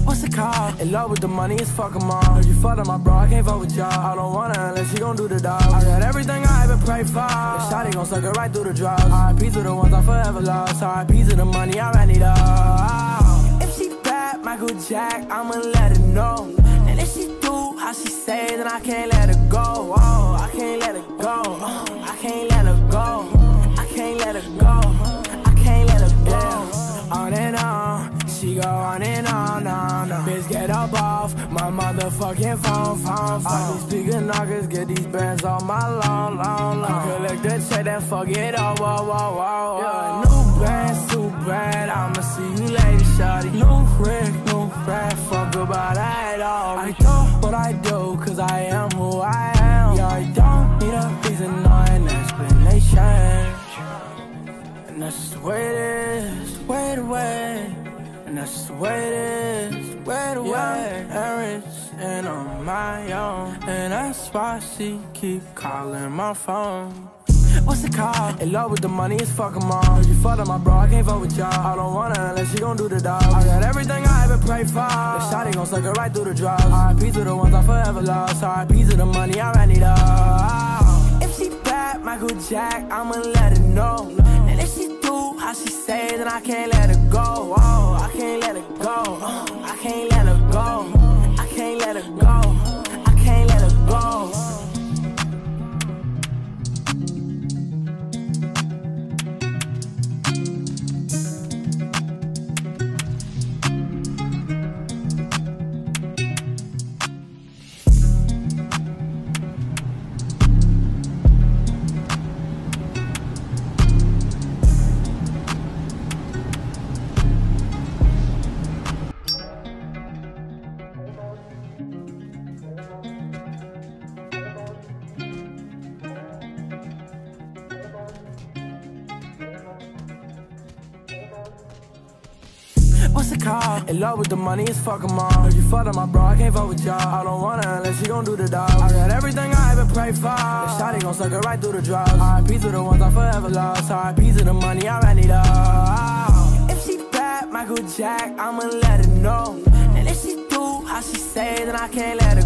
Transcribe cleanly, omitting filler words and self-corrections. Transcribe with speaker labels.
Speaker 1: What's it called? In love with the money, it's fuck 'em all. You fucked up my bro, I can't fuck with y'all. I don't want her unless she gon' do the dog. I got everything I ever prayed for. The shawty gon' suck it right through the drugs. R.I.P. to the ones I forever lost. R.I.P. to the money, I ran it all. If she bad, Michael Jack, I'ma let her know. And if she do how she say, then I can't let her go. Oh, I can't let her go. I can't let her go. I can't let her go. I can't let her go. On and on. She go on and on, Bitch, get up off my motherfucking phone. All these speaker knockers, get these bands on my long. Collect the check, then fuck it all, whoa. Yeah, new bands, too bad, I'ma see you later, shawty. New Rick, new rap, fuck about that all. I do what I do, cause I am who I am. Yeah, I don't need a reason or an explanation. And that's just the way it is, way the way. And that's the way it is, way the way. And rich and on my own. And that's why she keep calling my phone. What's it called? In love with the money, it's fuck 'em all. You fucked up my bro, I can't fuck with y'all. I don't want her unless she gon' do the dog. I got everything I ever prayed for. The shawty gon' suck it right through the drugs. R.I.P. to the ones I forever lost. R.I.P. to the money, I ran it all. If she bad, 'Rap, Michael Jack, I'ma let her know. And if she do how she say, then I can't let her go. Oh, I can't let her go. I can't let her go. I can't let her go. I can't let her go. What's it called? In love with the money, it's fuck 'em all. You fucked up my bro, I can't fuck with y'all. I don't want her unless she gon' do the dog. I got everything I ever prayed for. The shawty gon' suck it right through the drugs. R.I.P. to the ones I forever lost. R.I.P. to the money, I ran it all. If she bad, Michael Jack, I'ma let her know. And if she do how she say, then I can't let her